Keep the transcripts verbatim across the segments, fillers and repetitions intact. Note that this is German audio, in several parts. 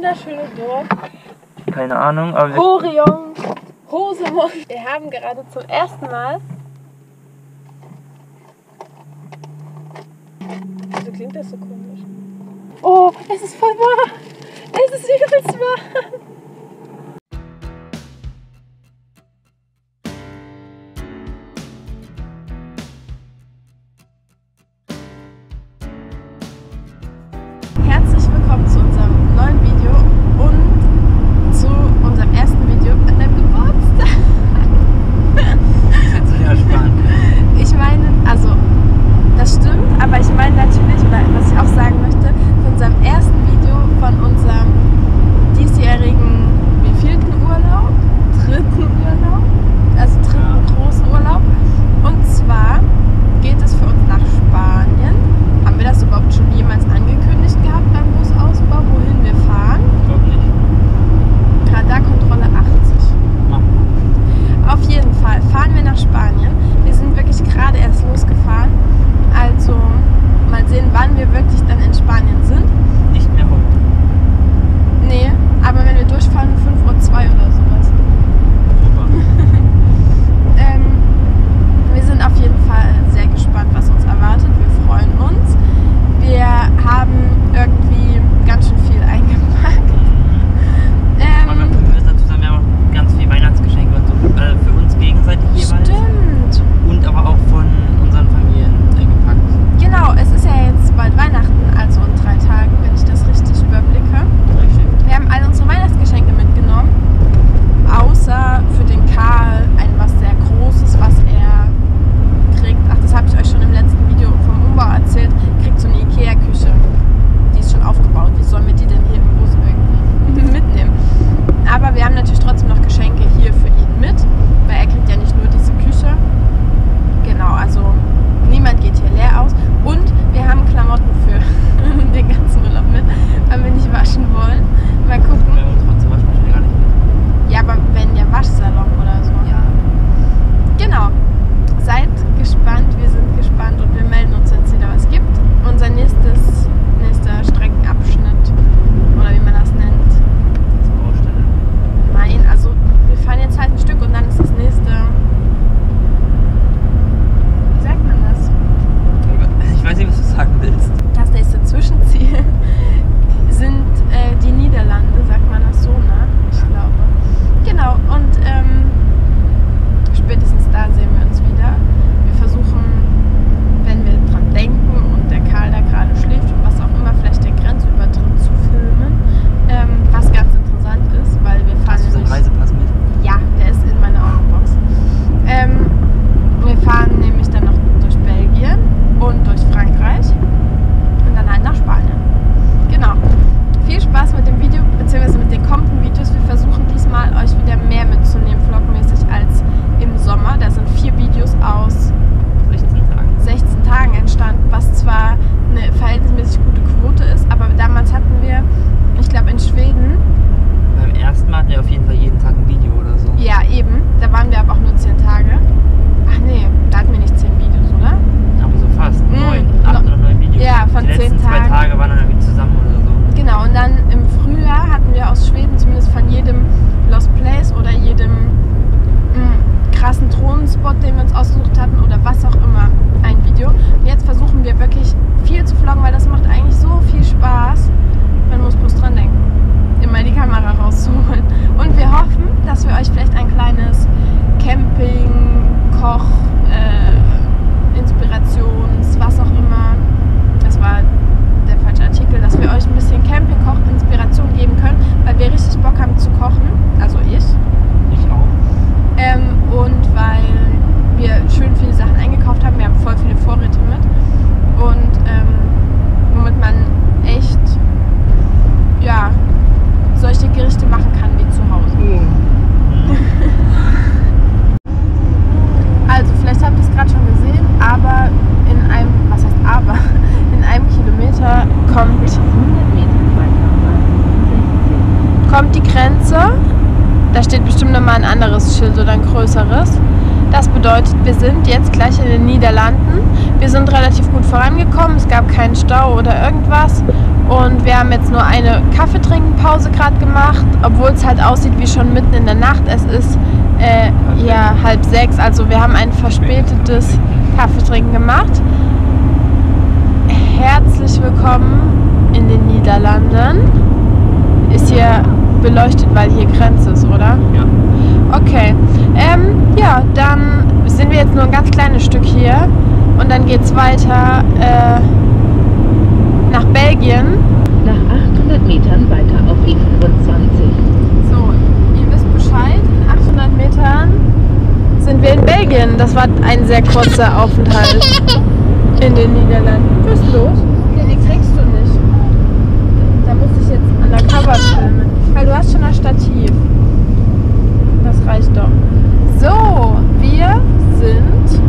wunderschöne Dorf. Keine Ahnung, aber... Orion, Rosemont. Wir haben gerade zum ersten Mal... Wieso klingt das so komisch? Oh, es ist voll warm. Es ist übelst warm. Herzlich willkommen zu unserem neuen Video und zu unserem ersten Video an deinem Geburtstag. Das ist jetzt sehr spannend. Ich meine, also, das stimmt, aber ich meine natürlich, oder was ich auch sagen möchte, von unserem ersten Video, von unserem diesjährigen, wievielten Urlaub? Dritten Urlaub? Also dritten ja. großen Urlaub. Und zwar geht es für uns nach Spanien. Haben wir das überhaupt schon jemals angekündigt gehabt beim Busausbau, wohin wir fahren? Ich glaube nicht. Radarkontrolle achtzig. Ja. Auf jeden Fall fahren wir nach Spanien. Wir sind wirklich gerade erst losgefahren. Also mal sehen, wann wir wirklich dann in Spanien sind. Nicht mehr heute. Nee, aber wenn wir durchfahren, fünf Uhr zwei oder sowas. Super. ähm, wir sind auf jeden Fall sehr gespannt, was uns erwartet. Wir freuen uns. Wir haben irgendwie ganz schön viel eingepackt. Ähm, aber wir müssen dazu sagen, wir haben auch ganz viel Weihnachtsgeschenke und so äh, für uns gegenseitig jeweils. Stimmt. Und aber auch von unseren Familien äh, gepackt. Genau, es ist ja jetzt bald Weihnachten, also in drei Tagen, wenn ich das richtig überblicke. Richtig. Wir haben alle unsere Weihnachtsgeschenke mitgenommen, außer für den Karl ein was sehr Großes, was er kriegt. Ach, das habe ich euch schon im letzten Video vom Umbau erzählt. Kriegt so eine Ikea-Küche. Die ist schon aufgebaut. Wie sollen wir die denn hier im Bus irgendwie mitnehmen? Aber wir haben natürlich trotzdem noch Geschenke hier für ihn mit, weil er kriegt ja nicht nur diese Küche. Genau, also niemand geht hier leer aus. Und wir haben Klamotten für den ganzen Urlaub mit, weil wir nicht waschen wollen. Mal gucken. Wir haben trotzdem Waschmaschine gar nicht mit. Ja, aber wenn der Waschsalon oder so. Ja. Genau. Seid gespannt, wir sind gespannt und wir melden uns, wenn es wieder was gibt. Unser nächstes, nächster Streckenabschnitt oder wie man das nennt. Das Baustelle. Nein, also wir fahren jetzt halt ein Stück und dann ist das nächste. Wie sagt man das? Ich weiß nicht, was du sagen willst. Das nächste Zwischenziel sind äh, die Niederlande, sagt man das so, ne? Ich glaube. Genau, und ähm, spätestens da sehen wir uns wieder. Wir versuchen, wenn wir dran denken und der Karl da gerade schläft und was auch immer, vielleicht den Grenzübertritt zu filmen, ähm, was ganz interessant ist, weil wir fahren Hast du nämlich... deinen Reisepass mit? Ja, der ist in meiner Autobox. Ähm, wir fahren nämlich dann noch durch Belgien und durch Frankreich und dann halt nach Spanien. Genau. Viel Spaß mit dem Video, beziehungsweise mit den kommenden Videos. Wir versuchen diesmal euch wieder mehr mitzunehmen, vlogmäßig, als im Sommer. Da sind vier Videos aus sechzehn Tagen. sechzehn Tagen entstanden, was zwar eine verhältnismäßig gute Quote ist, aber damals hatten wir, ich glaube in Schweden, Beim ersten Mal hatten wir auf jeden Fall jeden Tag ein Video oder so. ja eben, da waren wir aber auch nur zehn Tage. Ach nee, da hatten wir nicht zehn Videos, oder? Aber so fast. Mm, Neun, acht no, oder neun Videos. Ja, von Die zehn letzten zwei Tagen. Tage waren dann irgendwie zusammen oder so. Genau, und dann im Frühjahr hatten wir aus Schweden zumindest von jedem Lost Place oder jedem mh, krassen Drohnenspot, den wir uns ausgesucht hatten oder was auch immer, ein Video. Und jetzt versuchen wir wirklich viel zu vloggen, weil das macht eigentlich so viel Spaß. Man muss bloß dran denken, immer die Kamera rauszuholen. Und wir hoffen, dass wir euch vielleicht ein kleines Camping, Koch, äh, Inspirations, was auch immer, das war der falsche Artikel, dass wir euch ein bisschen Camping-Koch-Inspiration geben können, weil wir richtig Bock haben zu kochen, also ich. Ich auch. Ähm, und weil wir schön viele Sachen eingekauft haben, wir haben voll viele Vorräte mit und ähm, womit man echt, ja, solche Gerichte machen kann wie zu Hause. Mhm. Also vielleicht habt ihr es gerade schon gesehen, aber in einem, was heißt aber, in einem Kilometer kommt, kommt die Grenze. Da steht bestimmt nochmal ein anderes Schild oder ein größeres. Das bedeutet, wir sind jetzt gleich in den Niederlanden. Wir sind relativ gut vorangekommen, es gab keinen Stau oder irgendwas Und wir haben jetzt nur eine Kaffeetrinkenpause gerade gemacht, obwohl es halt aussieht wie schon mitten in der Nacht. Es ist äh, ja halb sechs, also wir haben ein verspätetes Kaffeetrinken gemacht. Herzlich willkommen in den Niederlanden. Ist hier beleuchtet, weil hier Grenze ist, oder? Ja. Okay. Ähm, ja, dann sind wir jetzt nur ein ganz kleines Stück hier und dann geht es weiter äh, nach Belgien. Nach achthundert Metern weiter auf E fünfundzwanzig. So, ihr wisst Bescheid, in achthundert Metern sind wir in Belgien. Das war ein sehr kurzer Aufenthalt in den Niederlanden. Was ist los? Ja, die kriegst du nicht. Da muss ich jetzt undercover filmen. Weil du hast schon ein Stativ. Das reicht doch. So, wir sind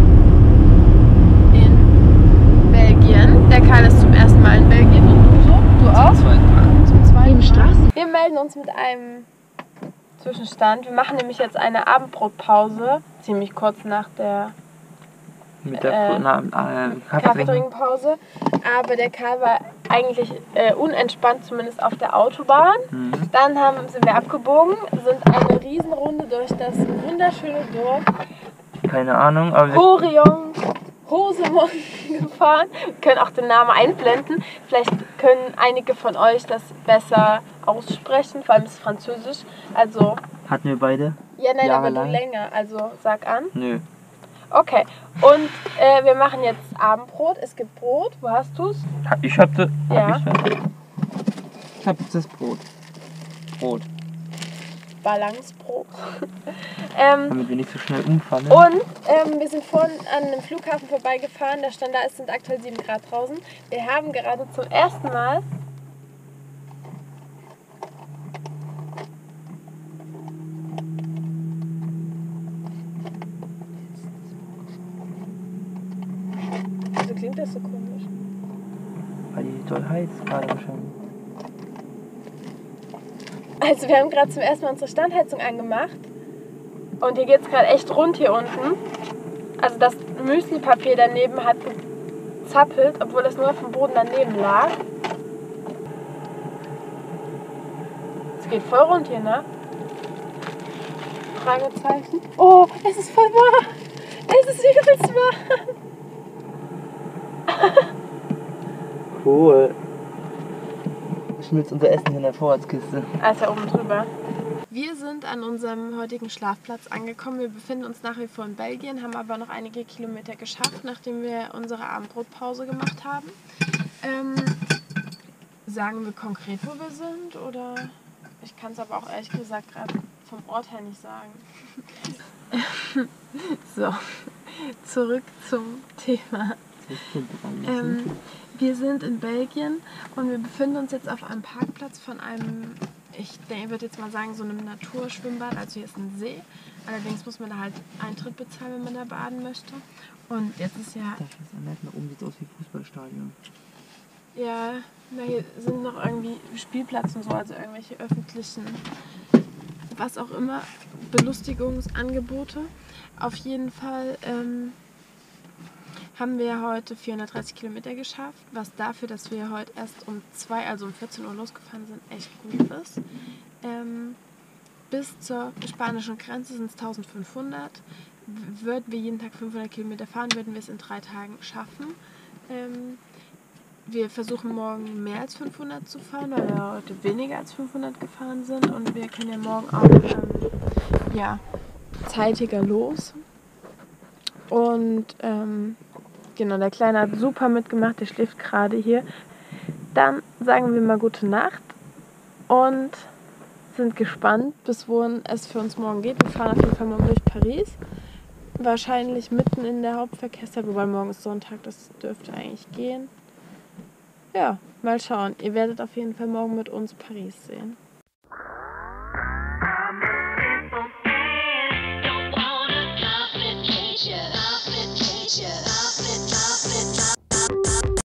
in Belgien. Der Karl ist zum ersten Mal in Belgien und du so? Du auch? Zum zweiten Mal. Zum zweiten Im Straßen. Mal. Wir melden uns mit einem Zwischenstand. Wir machen nämlich jetzt eine Abendbrotpause, ziemlich kurz nach der Mit der Äh, äh, na, äh, Kaffee Kaffeetrinkenpause. Aber der Karl war eigentlich äh, unentspannt, zumindest auf der Autobahn. Mhm. Dann haben, sind wir abgebogen, sind eine Riesenrunde durch das wunderschöne Dorf Keine Ahnung, aber wir, Horion Rosemont gefahren. Wir können auch den Namen einblenden. Vielleicht können einige von euch das besser aussprechen, vor allem ist es Französisch. Also, hatten wir beide? ja, nein, aber du Jahrelang? länger. Also, sag an. Nö. Okay, und äh, wir machen jetzt Abendbrot. Es gibt Brot. Wo hast du's? Ich hab, das, Ja. hab ich, ich hab jetzt das Brot. Brot. Balancebrot. ähm, Damit wir nicht so schnell umfallen. und ähm, wir sind vorhin an einem Flughafen vorbeigefahren. Da stand da, es sind aktuell sieben Grad draußen. Wir haben gerade zum ersten Mal Wieso klingt das so komisch? Weil die doll heiß gerade wahrscheinlich. Also wir haben gerade zum ersten Mal unsere Standheizung angemacht und hier geht es gerade echt rund hier unten. Also das Müsli-Papier daneben hat gezappelt, obwohl es nur auf dem Boden daneben lag. Es geht voll rund hier, ne? Fragezeichen. Oh, es ist voll warm. Es ist übelst warm. Cool. Schmilzt unser Essen in der Vorratskiste. Also oben drüber. Wir sind an unserem heutigen Schlafplatz angekommen. Wir befinden uns nach wie vor in Belgien, haben aber noch einige Kilometer geschafft, nachdem wir unsere Abendbrotpause gemacht haben. Ähm, sagen wir konkret, wo wir sind? Oder ich kann es aber auch ehrlich gesagt gerade vom Ort her nicht sagen. So, zurück zum Thema. Ähm, wir sind in Belgien und wir befinden uns jetzt auf einem Parkplatz von einem, ich würde jetzt mal sagen, so einem Naturschwimmbad. Also hier ist ein See. Allerdings muss man da halt Eintritt bezahlen, wenn man da baden möchte. Und jetzt ist ja... Das ist nett, nach oben sieht aus wie Fußballstadion. Ja, na, hier sind noch irgendwie Spielplatz und so, also irgendwelche öffentlichen, was auch immer, Belustigungsangebote. Auf jeden Fall ähm, haben wir heute vierhundertdreißig Kilometer geschafft, was dafür, dass wir heute erst um zwei, also um vierzehn Uhr losgefahren sind, echt gut ist. Ähm, bis zur spanischen Grenze sind es eintausendfünfhundert. Würden wir jeden Tag fünfhundert Kilometer fahren, würden wir es in drei Tagen schaffen. Ähm, wir versuchen morgen mehr als fünfhundert zu fahren, weil wir heute weniger als fünfhundert gefahren sind. Und wir können ja morgen auch ähm, ja, zeitiger los. Und ähm, genau, der Kleine hat super mitgemacht, der schläft gerade hier. Dann sagen wir mal gute Nacht und sind gespannt, bis wohin es für uns morgen geht. Wir fahren auf jeden Fall morgen durch Paris. Wahrscheinlich mitten in der Hauptverkehrszeit, wobei morgen ist Sonntag, das dürfte eigentlich gehen. Ja, mal schauen. Ihr werdet auf jeden Fall morgen mit uns Paris sehen.